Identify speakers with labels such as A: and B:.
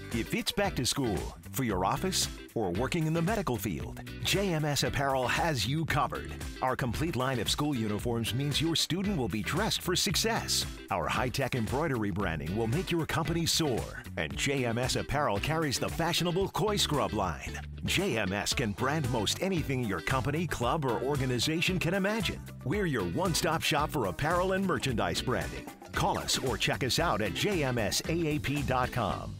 A: If it's back to school, for your office, or working in the medical field, JMS Apparel has you covered. Our complete line of school uniforms means your student will be dressed for success. Our high-tech embroidery branding will make your company soar. And JMS Apparel carries the fashionable Koi Scrub line. JMS can brand most anything your company, club, or organization can imagine. We're your one-stop shop for apparel and merchandise branding. Call us or check us out at jmsaap.com.